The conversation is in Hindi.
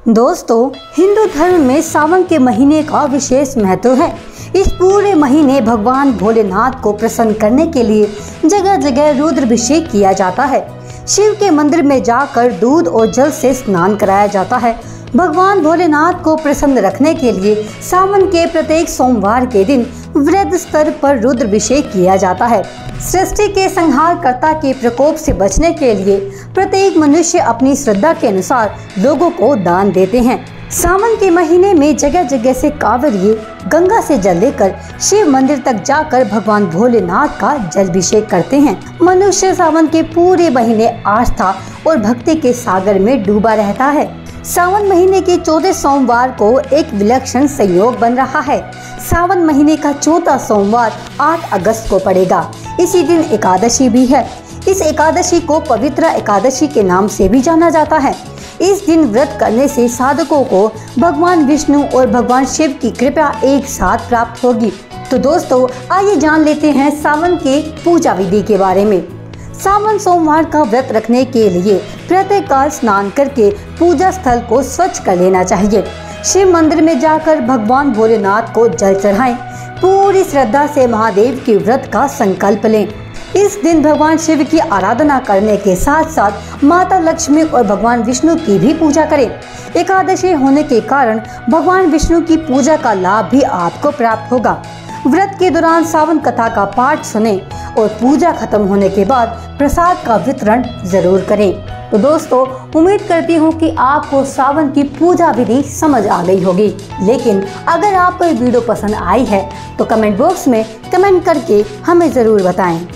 दोस्तों, हिंदू धर्म में सावन के महीने का विशेष महत्व है। इस पूरे महीने भगवान भोलेनाथ को प्रसन्न करने के लिए जगह जगह रुद्राभिषेक किया जाता है। शिव के मंदिर में जाकर दूध और जल से स्नान कराया जाता है। भगवान भोलेनाथ को प्रसन्न रखने के लिए सावन के प्रत्येक सोमवार के दिन वृहद स्तर पर रुद्राभिषेक किया जाता है। सृष्टि के संहारकर्ता के प्रकोप से बचने के लिए प्रत्येक मनुष्य अपनी श्रद्धा के अनुसार लोगों को दान देते हैं। सावन के महीने में जगह जगह से कांवरिये गंगा से जल लेकर शिव मंदिर तक जाकर भगवान भोलेनाथ का जलाभिषेक करते हैं। मनुष्य सावन के पूरे महीने आस्था और भक्ति के सागर में डूबा रहता है। सावन महीने के चौथे सोमवार को एक विलक्षण संयोग बन रहा है। सावन महीने का चौथा सोमवार 8 अगस्त को पड़ेगा। इसी दिन एकादशी भी है। इस एकादशी को पवित्र एकादशी के नाम से भी जाना जाता है। इस दिन व्रत करने से साधकों को भगवान विष्णु और भगवान शिव की कृपा एक साथ प्राप्त होगी। तो दोस्तों, आइए जान लेते हैं सावन के पूजा विधि के बारे में। सावन सोमवार का व्रत रखने के लिए प्रातःकाल स्नान करके पूजा स्थल को स्वच्छ कर लेना चाहिए। शिव मंदिर में जाकर भगवान भोलेनाथ को जल चढ़ाएं। पूरी श्रद्धा से महादेव के व्रत का संकल्प लें। इस दिन भगवान शिव की आराधना करने के साथ साथ माता लक्ष्मी और भगवान विष्णु की भी पूजा करें। एकादशी होने के कारण भगवान विष्णु की पूजा का लाभ भी आपको प्राप्त होगा। व्रत के दौरान सावन कथा का पाठ सुने और पूजा खत्म होने के बाद प्रसाद का वितरण जरूर करें। तो दोस्तों, उम्मीद करती हूँ कि आपको सावन की पूजा विधि समझ आ गई होगी। लेकिन अगर आपको ये वीडियो पसंद आई है तो कमेंट बॉक्स में कमेंट करके हमें ज़रूर बताएं।